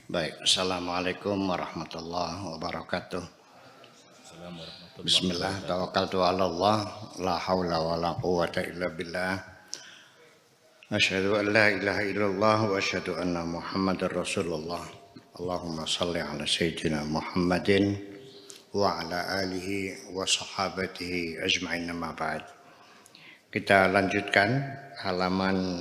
Baik, Assalamualaikum warahmatullahi wabarakatuh. Bismillah, tawakkaltu ala Allah, la hawla wa la quwwata illa billah. Asyhadu an la ilaha illallah wa asyhadu anna Muhammadar Rasulullah. Allahumma salli ala sayyidina Muhammadin wa ala alihi wa sahabatihi ajma'in, amma ba'd. Kita lanjutkan halaman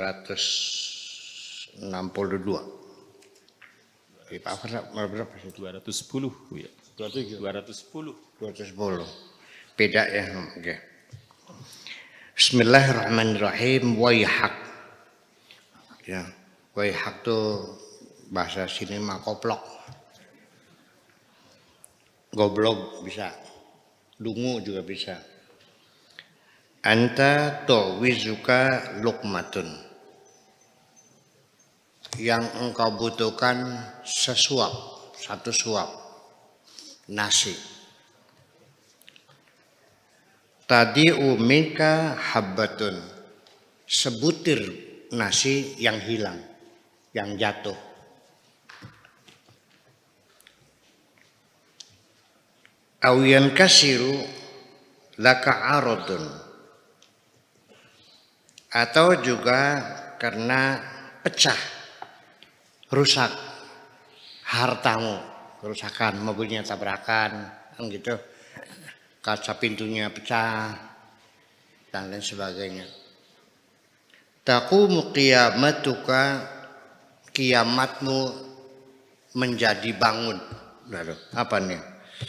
262. Pak berapa sih? 210 ya. 210. Beda ya. Oke. Bismillahirrahmanirrahim. Waihak. Ya. Waihak tuh bahasa sini mah koplok. Goblok bisa. Dungu juga bisa. Anta tu'wizuka luqmatun. Yang engkau butuhkan sesuap, satu suap nasi. Tadi umika habbatun, sebutir nasi yang hilang, yang jatuh. Awiyan kasiru laka arodun, atau juga karena pecah, rusak hartamu, kerusakan, mobilnya tabrakan, gitu, kaca pintunya pecah dan lain sebagainya. Taqumu qiyamatuka, kiamatmu menjadi bangun. Lalu apa nih?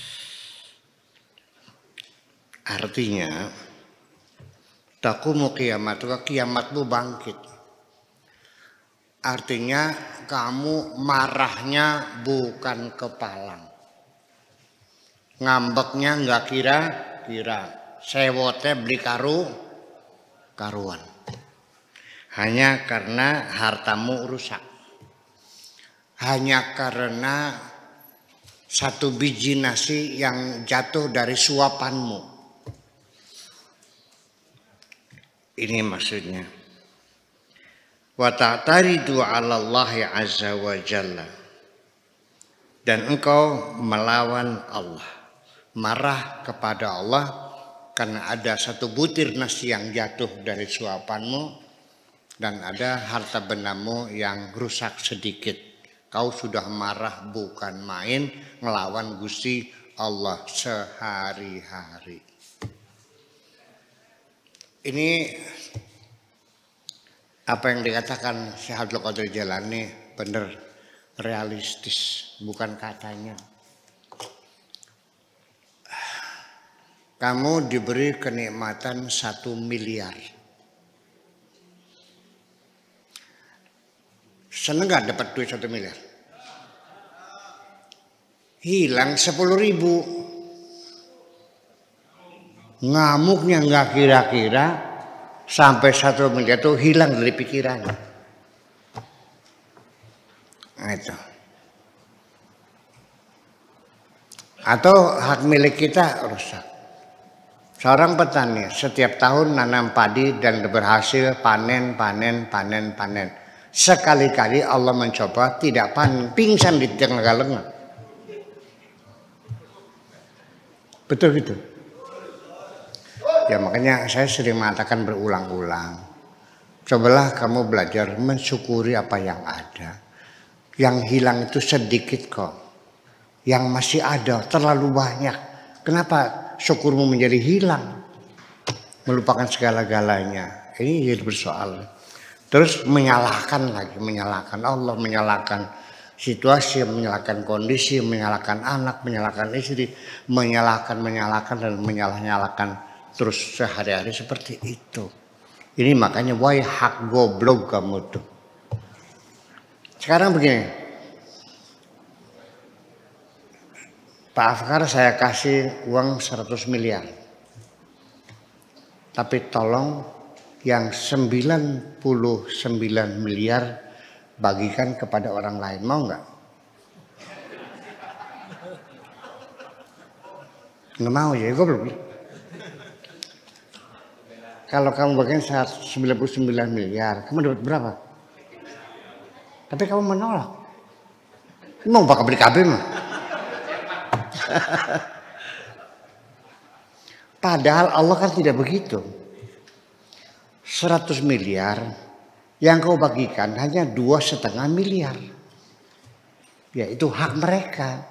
Artinya taqumu qiyamatuka, kiamatmu bangkit. Artinya kamu marahnya bukan kepalang, ngambeknya nggak kira-kira, sewote beli karuan, hanya karena hartamu rusak, hanya karena satu biji nasi yang jatuh dari suapanmu. Ini maksudnya. Wa ta'taridu 'ala Allah azza wa jalla, dan engkau melawan Allah, marah kepada Allah karena ada satu butir nasi yang jatuh dari suapanmu dan ada harta bendamu yang rusak sedikit. Kau sudah marah bukan main, ngelawan Gusti Allah sehari-hari. Ini apa yang dikatakan Syekh Abdul Qadir Jailani benar, realistis, bukan katanya. Kamu diberi kenikmatan 1 miliar. Seneng gak dapat duit 1 miliar? Hilang 10.000. Ngamuknya gak kira-kira, sampai 1 miliar itu hilang dari pikiran. Nah, itu. Atau hak milik kita rusak. Seorang petani setiap tahun nanam padi dan berhasil panen. Sekali-kali Allah mencoba tidak panen, pingsan di tengah-tengah. Betul gitu. Ya makanya saya sering mengatakan berulang-ulang, cobalah kamu belajar mensyukuri apa yang ada. Yang hilang itu sedikit kok, yang masih ada terlalu banyak. Kenapa syukurmu menjadi hilang? Melupakan segala-galanya. Ini jadi bersoal. Terus menyalahkan lagi, menyalahkan Allah, menyalahkan situasi, menyalahkan kondisi, menyalahkan anak, menyalahkan istri, menyalahkan dan menyalah-nyalahkan. Terus sehari-hari seperti itu. Ini makanya waihak, goblok kamu tuh. Sekarang begini, Pak Afkar saya kasih uang 100 miliar. Tapi tolong yang 99 miliar bagikan kepada orang lain, mau nggak? Nggak mau ya, goblok. Kalau kamu bagian 99 miliar, kamu dapat berapa? Tapi kamu menolak. Mau bakal beli KB mah. Padahal Allah kan tidak begitu. 100 miliar yang kau bagikan hanya 2,5 miliar. Ya itu hak mereka.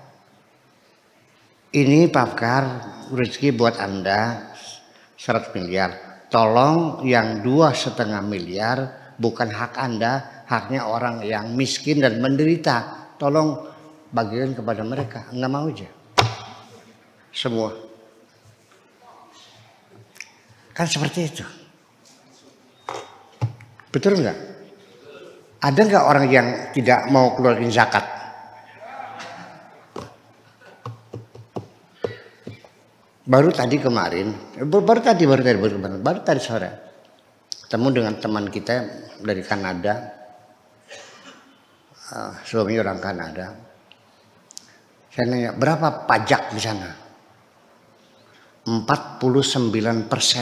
Ini Pak Fikar, rezeki buat Anda 100 miliar. Tolong yang 2,5 miliar bukan hak Anda, haknya orang yang miskin dan menderita. Tolong bagikan kepada mereka. Enggak mau aja. Semua. Kan seperti itu. Betul nggak? Ada nggak orang yang tidak mau keluarin zakat? Baru tadi sore ketemu dengan teman kita dari Kanada, suaminya orang Kanada. Saya nanya, berapa pajak di sana? 49%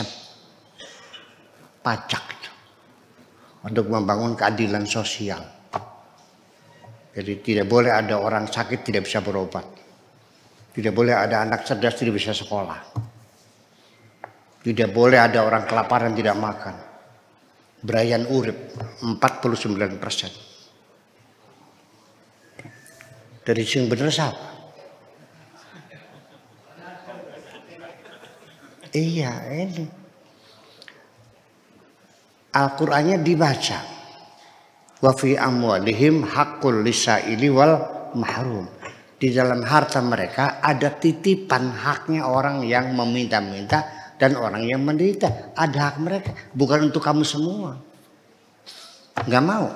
pajak itu untuk membangun keadilan sosial. Jadi tidak boleh ada orang sakit tidak bisa berobat. Tidak boleh ada anak cerdas tidak bisa sekolah. Tidak boleh ada orang kelaparan tidak makan. Brayan urip 49%. Dari sing bener siapa? Iya ini. Al-Qur'annya dibaca. Wa fi amwalihim haqqul lisaili wal mahrum. Di dalam harta mereka ada titipan haknya orang yang meminta-minta dan orang yang menderita. Ada hak mereka, bukan untuk kamu semua. Nggak mau.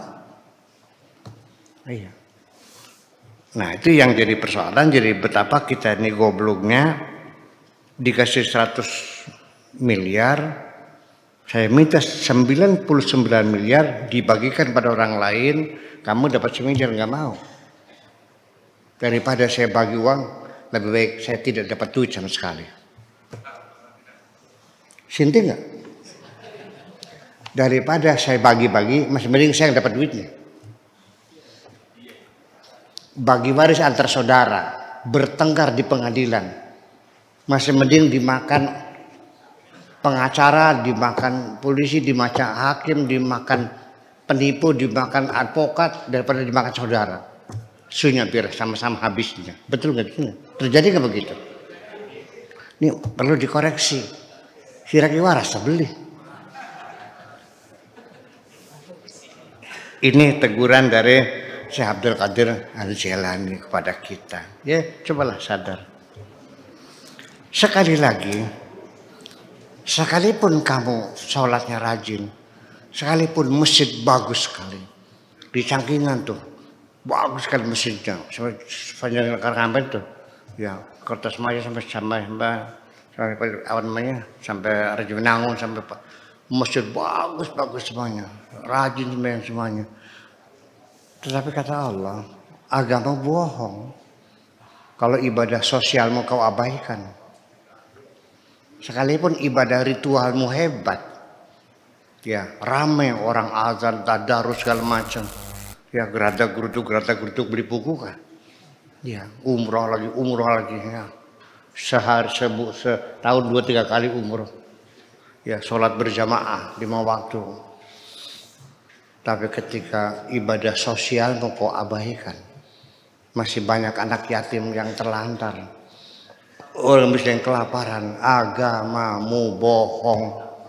Iya. Nah itu yang jadi persoalan. Jadi betapa kita ini gobloknya dikasih 100 miliar. Saya minta 99 miliar dibagikan pada orang lain. Kamu dapat 1 miliar, nggak mau. Daripada saya bagi uang, lebih baik saya tidak dapat duit sama sekali. Sinti nggak? Daripada saya bagi-bagi, masih mending saya dapat duitnya. Bagi waris antar saudara, bertengkar di pengadilan, masih mending dimakan pengacara, dimakan polisi, dimakan hakim, dimakan penipu, dimakan advokat, daripada dimakan saudara. Sunya biar sama-sama habisnya. Betul nggak gini? Terjadi nggak begitu? Ini perlu dikoreksi. Siraki waras beli. Ini teguran dari Syekh Abdul Qadir Al-Jailani kepada kita. Ya, cobalah sadar. Sekali lagi, sekalipun kamu sholatnya rajin, sekalipun masjid bagus sekali, di Cangkingan tuh. Bagus sekali mesinnya, sepanjang Karangkampen tuh, ya Kertasmaya sampai awan namanya sampai Rejemenangun sampai masjid bagus semuanya, rajin semuanya. Tetapi kata Allah, agama bohong. Kalau ibadah sosialmu kau abaikan, sekalipun ibadah ritualmu hebat, ya ramai orang azan, tadarus segala macam. Ya gerada geruduk beli buku kan. Ya umroh lagi ya. Setahun 2-3 kali umroh. Ya sholat berjamaah 5 waktu. Tapi ketika ibadah sosial mau kau abaikan. Masih banyak anak yatim yang terlantar. Orang miskin kelaparan. Agamamu bohong.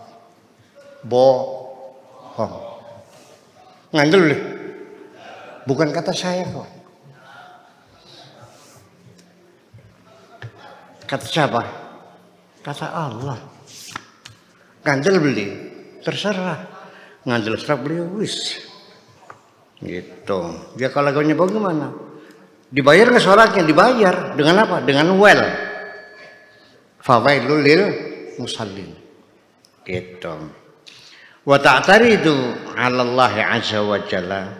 Bohong. Ngandel deh. Bukan kata saya kok. Kata siapa? Kata Allah. Ngandel beli, terserah. Ngandel serak beli wis. Gitu. Dia kalau lagunya bagaimana? Dibayar nggak sholatnya? Dibayar. Dengan apa? Dengan well. Fawailul lil musallin. Gitu. Wa ta'taridu 'ala Allah 'azza wa jalla.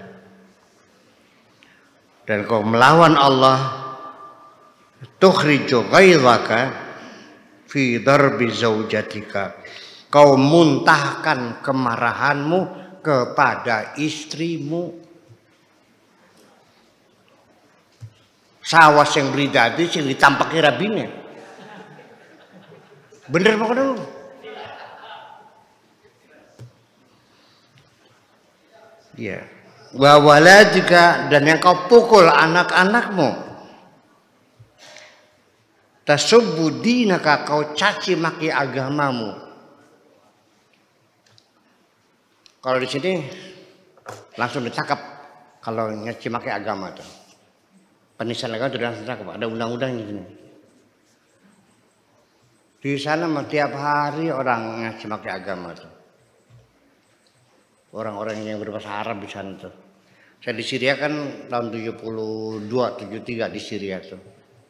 Dan kau melawan Allah, tukhriju ghaidhaka fi darbi zaujatika. Kau muntahkan kemarahanmu kepada istrimu. Sawas yang beli tadi sing ditampaki rabine. Bener apa dulu? Ya. Wa waladika, dan yang kau pukul anak-anakmu. Tasubbu dinaka, kau caci maki agamamu. Kalau di sini langsung ditangkap kalau nyaci maki agama tuh. Penistaan agama sudah langsung ditangkap, ada undang-undangnya gini. Di sana tiap hari orang nyaci maki agama tuh. Orang-orang yang berbahasa Arab di sana tuh. Saya di Syria kan tahun 72, 73 di Syria tuh.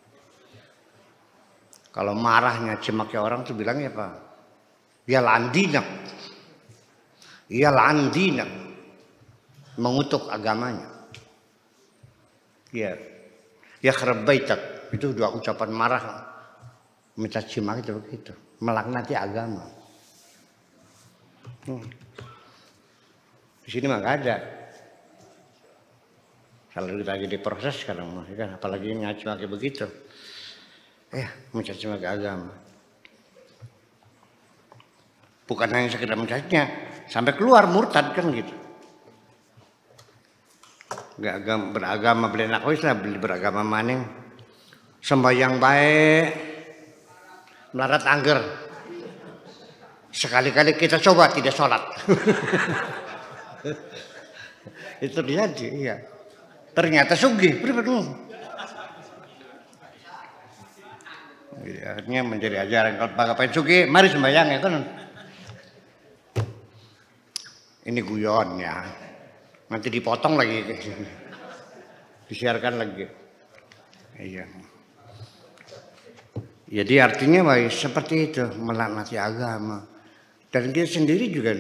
Kalau marahnya cemaki orang tuh bilangnya apa? Ya landinak. Ya landinak. Mengutuk agamanya. Ya. Ya kharabaitak. Itu dua ucapan marah. Mencaci maki itu begitu. Melaknati agama. Di sini mah gak ada. Kalau kita lagi diproses sekarang, apalagi ngaji maki begitu. Mencaci maki agama. Bukan hanya sekedar mencacinya, sampai keluar murtad kan gitu. Gak beragama beli anak lah, beli beragama maning. Sembahyang baik, melarat angger. Sekali-kali kita coba tidak sholat. Itu terjadi, iya. Ternyata sugih, akhirnya menjadi ajaran kalau bagaimana sugih, mari sembahyang ya kan. Ini guyon ya. Nanti dipotong lagi. Disiarkan lagi. Iya. Jadi artinya seperti itu, melaknati agama. Dan dia sendiri juga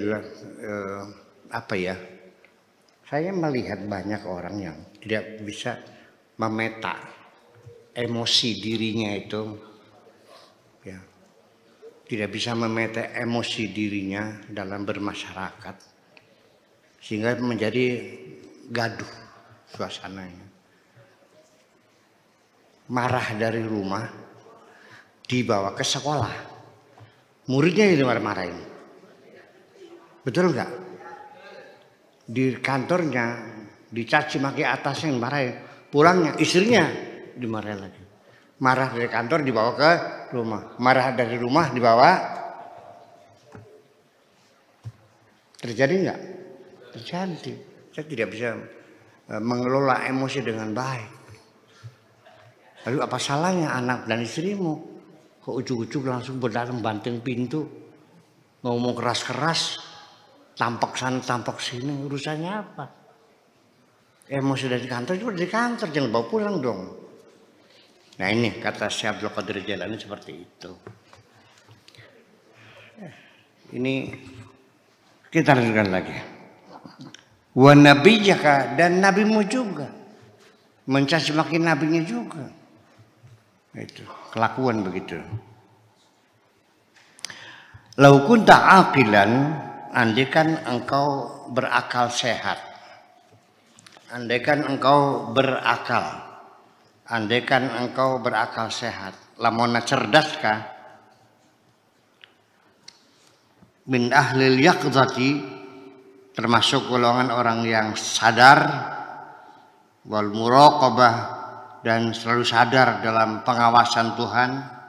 saya melihat banyak orang yang tidak bisa memeta emosi dirinya itu, ya, tidak bisa memeta emosi dirinya dalam bermasyarakat, sehingga menjadi gaduh suasananya. Marah dari rumah dibawa ke sekolah, muridnya yang dimarah-marahin, betul nggak? Di kantornya dicaci maki atasnya yang marahin, pulangnya istrinya dimarahin lagi. Marah dari kantor dibawa ke rumah, marah dari rumah dibawa. Terjadi nggak? Terjadi. Saya tidak bisa mengelola emosi dengan baik. Lalu apa salahnya anak dan istrimu? Kok ujuk-ujuk langsung berdatang banting pintu, ngomong keras-keras, tampak sana tampak sini, urusannya apa? Emosi dari kantor juga dari kantor, jangan bawa pulang dong. Nah ini kata Syekh Abdul Qadir Jailani seperti itu. Ini kita lanjutkan lagi. Wa nabiyyaka, dan nabimu juga mencaci maki nabinya juga. Itu kelakuan begitu. Lau kunta aqilan, andaikan engkau berakal sehat, andaikan engkau berakal, andaikan engkau berakal sehat, lamona cerdaskah, min ahlil yaqzati, termasuk golongan orang yang sadar, wal muraqabah, dan selalu sadar dalam pengawasan Tuhan,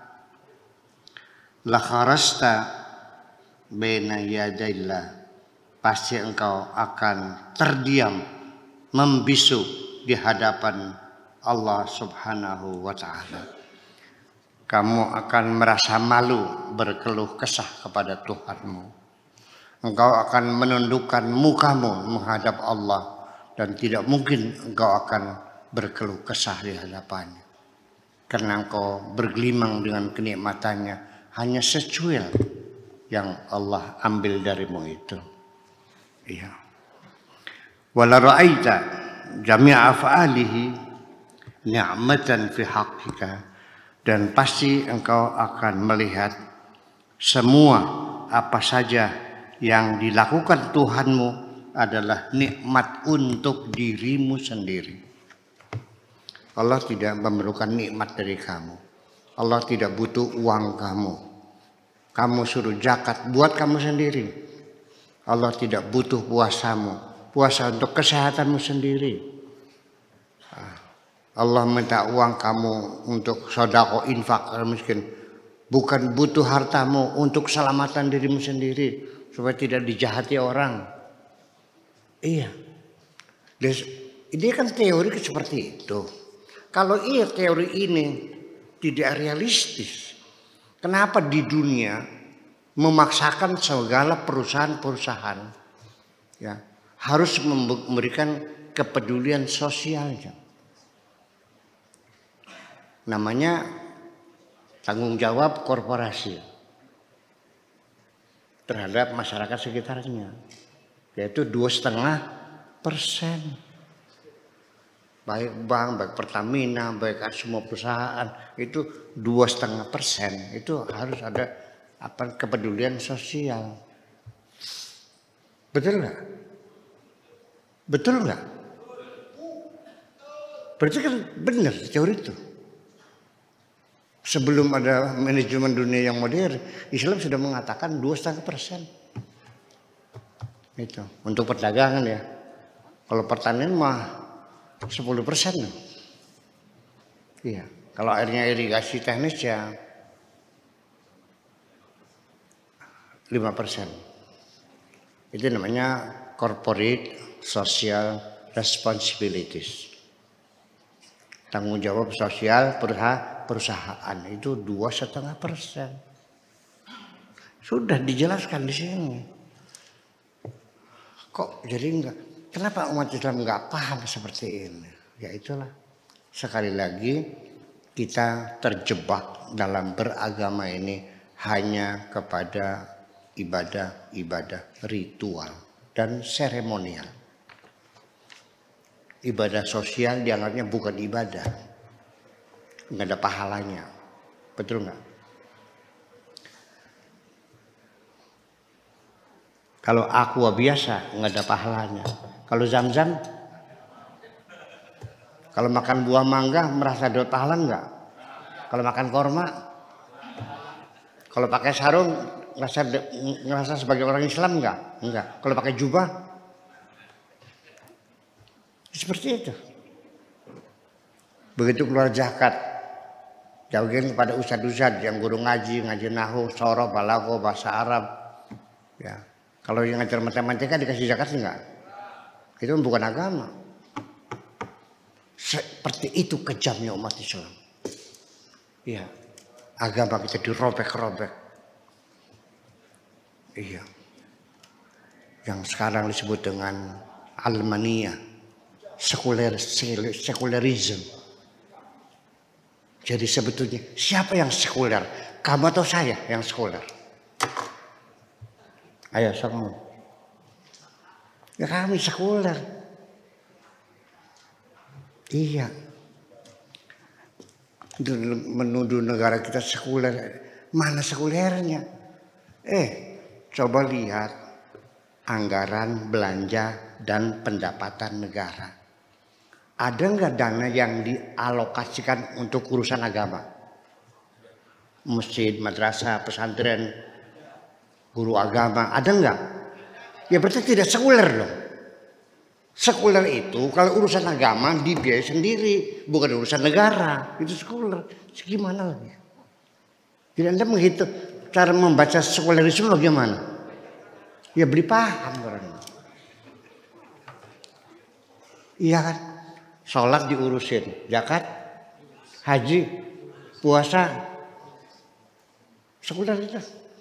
la kharasta baina yadaillah, pasti engkau akan terdiam membisu di hadapan Allah Subhanahu wa ta'ala. Kamu akan merasa malu berkeluh kesah kepada Tuhanmu. Engkau akan menundukkan mukamu menghadap Allah, dan tidak mungkin engkau akan berkeluh kesah di hadapannya, karena engkau bergelimang dengan kenikmatannya, hanya secuil yang Allah ambil darimu itu. Iya. Wala ra'aita jami'a af'alihi ni'matan fi haqqika, dan pasti engkau akan melihat semua apa saja yang dilakukan Tuhanmu adalah nikmat untuk dirimu sendiri. Allah tidak memerlukan nikmat dari kamu. Allah tidak butuh uang kamu. Kamu suruh zakat buat kamu sendiri. Allah tidak butuh puasamu. Puasa untuk kesehatanmu sendiri. Allah minta uang kamu untuk sedekah, infak orang miskin. Bukan butuh hartamu untuk keselamatan dirimu sendiri supaya tidak dijahati orang. Iya. Ini kan teori seperti itu. Kalau iya teori ini tidak realistis, kenapa di dunia memaksakan segala perusahaan-perusahaan ya harus memberikan kepedulian sosialnya? Namanya tanggung jawab korporasi terhadap masyarakat sekitarnya, yaitu 2,5%. Baik bank, baik Pertamina, baik semua perusahaan itu 2,5%. Itu harus ada kepedulian sosial. Betul nggak? Betul nggak? Berarti kan benar teori itu. Sebelum ada manajemen dunia yang modern, Islam sudah mengatakan 2,5%. Itu untuk perdagangan ya. Kalau pertanian mah 10%. Iya. Kalau airnya irigasi teknis ya 5%. Itu namanya corporate social responsibilities. Tanggung jawab sosial perusahaan itu 2,5%. Sudah dijelaskan di sini. Kok jadi enggak? Kenapa umat Islam enggak paham seperti ini? Ya itulah. Sekali lagi kita terjebak dalam beragama ini hanya kepada ibadah-ibadah ritual dan seremonial. Ibadah sosial dianggapnya bukan ibadah. Enggak ada pahalanya. Betul enggak? Kalau aqua biasa enggak ada pahalanya. Kalau zam-zam, kalau makan buah mangga merasa dapat pahala enggak? Kalau makan korma, kalau pakai sarung ngerasa sebagai orang Islam enggak? Enggak. Kalau pakai jubah, seperti itu. Begitu keluar zakat, jauhin kepada ustadz-ustadz yang guru ngaji nahu, soroh, balago, bahasa Arab. Ya. Kalau yang ngajar matematika dikasih zakat enggak? Itu bukan agama. Seperti itu kejamnya umat Islam. Iya. Agama kita dirobek-robek. Iya. Yang sekarang disebut dengan Almania, sekularisme. Jadi sebetulnya siapa yang sekuler? Kamu atau saya yang sekuler? Ayo sama. Ya kami sekuler. Iya. Menuduh negara kita sekuler. Mana sekulernya? Coba lihat anggaran belanja dan pendapatan negara. Ada nggak dana yang dialokasikan untuk urusan agama? Masjid, madrasah, pesantren, guru agama, ada nggak? Ya berarti tidak sekuler dong. Sekuler itu kalau urusan agama dibiayai sendiri, bukan urusan negara. Itu sekuler. Gimana lagi? Jadi Anda menghitung cara membaca sekulerisme bagaimana? Ya beli paham orang. Iya kan? Sholat diurusin, zakat, haji, puasa, sekuler itu.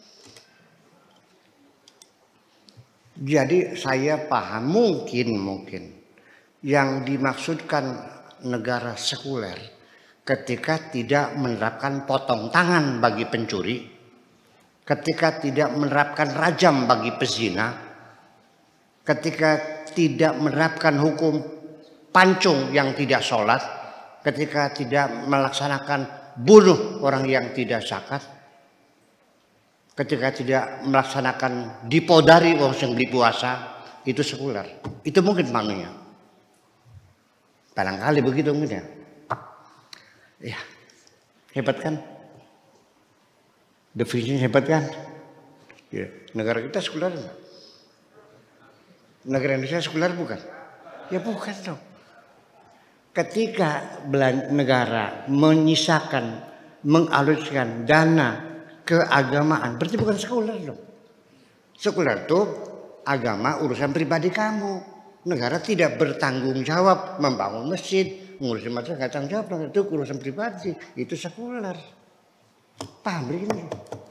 Jadi saya paham mungkin yang dimaksudkan negara sekuler ketika tidak menerapkan potong tangan bagi pencuri, ketika tidak menerapkan rajam bagi pezina, ketika tidak menerapkan hukum pancung yang tidak sholat, ketika tidak melaksanakan bunuh orang yang tidak zakat, ketika tidak melaksanakan dipodari orang yang beli puasa, itu sekuler. Itu mungkin maknanya. Barangkali begitu mungkin ya. Ya, hebat kan? Definisinya hebat kan? Ya, negara kita sekuler enggak? Negara Indonesia sekuler bukan? Ya bukan dong. Ketika negara menyisakan, mengalokasikan dana keagamaan, berarti bukan sekuler dong. Sekuler itu agama urusan pribadi kamu. Negara tidak bertanggung jawab membangun masjid, ngurusin masyarakat, nggak tanggung jawab, itu urusan pribadi, itu sekuler. Paham begini?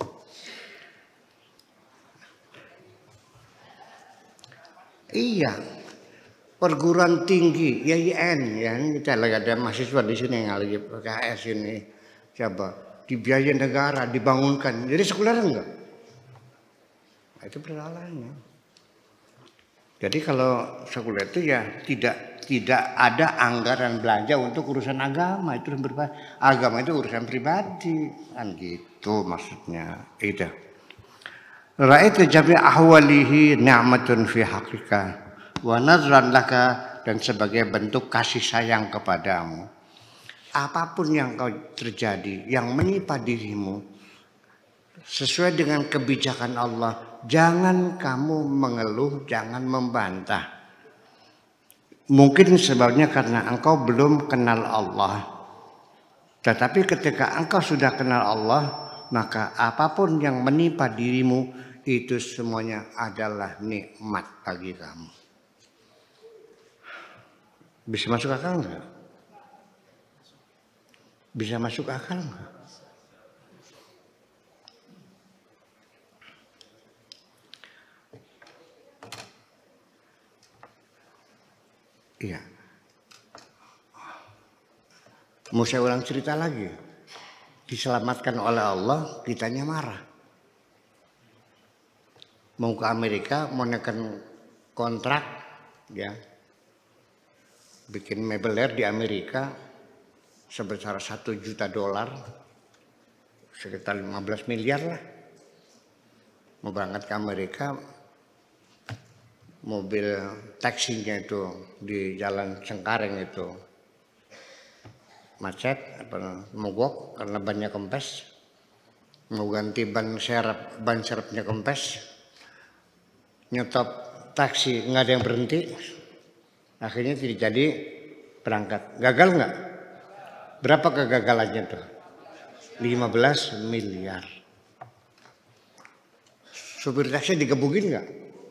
Iya, perguruan tinggi YIN ya, kita lagi ada mahasiswa di sini yang lagi PKS ini, siapa dibiayai negara, dibangunkan, jadi sekuler enggak? Nah, itu persoalannya. Jadi kalau sekuler itu ya tidak ada anggaran belanja untuk urusan agama, itu agama itu urusan pribadi, kan gitu maksudnya. Itu. Ra'aitu jami' ahwalihi ni'matun fi haqiqah wa nazran laka, dan sebagai bentuk kasih sayang kepadamu. Apapun yang kau terjadi, yang menimpa dirimu, sesuai dengan kebijakan Allah, jangan kamu mengeluh, jangan membantah. Mungkin sebabnya karena engkau belum kenal Allah. Tetapi ketika engkau sudah kenal Allah, maka apapun yang menimpa dirimu, itu semuanya adalah nikmat bagi kamu. Bisa masuk akal enggak? Bisa masuk akal enggak? Iya. Mau saya ulang cerita lagi. Diselamatkan oleh Allah, kitanya marah. Mau ke Amerika, mau neken kontrak, ya, bikin mebeler di Amerika sebesar $1 juta, sekitar 15 miliar lah. Mau berangkat ke Amerika, mobil taksinya itu di Jalan Cengkareng itu macet, mogok karena bannya kempes. Mau ganti ban serepnya kempes, nyetop taksi nggak ada yang berhenti, akhirnya tidak jadi berangkat. Gagal nggak? Berapa kegagalannya tuh? 15 miliar. Supir taksi digebukin nggak?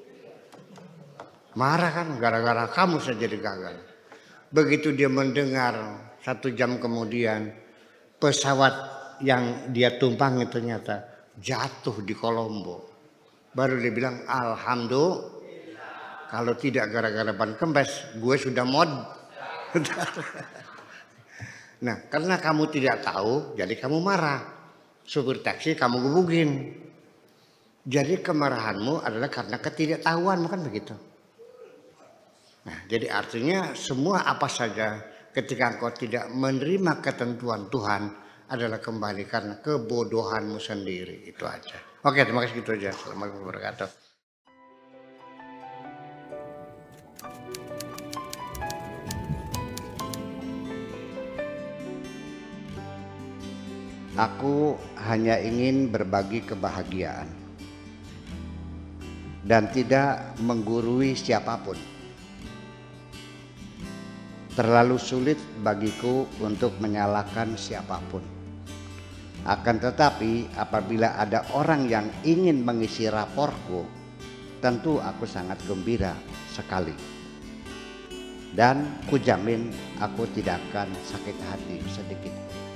Marah kan, gara-gara kamu saya jadi gagal. Begitu dia mendengar 1 jam kemudian pesawat yang dia tumpangi ternyata jatuh di Kolombo, baru dia bilang alhamdulillah, kalau tidak gara-gara ban kempes gue sudah mod. Nah, karena kamu tidak tahu jadi kamu marah, supir taksi kamu gebukin. Jadi kemarahanmu adalah karena ketidaktahuan, bukan begitu? Nah, jadi artinya semua apa saja ketika engkau tidak menerima ketentuan Tuhan adalah kembali karena kebodohanmu sendiri, itu aja. Oke, terima kasih, gitu aja. Assalamualaikum warahmatullahi wabarakatuh. Aku hanya ingin berbagi kebahagiaan dan tidak menggurui siapapun. Terlalu sulit bagiku untuk menyalahkan siapapun. Akan tetapi apabila ada orang yang ingin mengisi raporku, tentu aku sangat gembira sekali. Dan kujamin aku tidak akan sakit hati sedikit.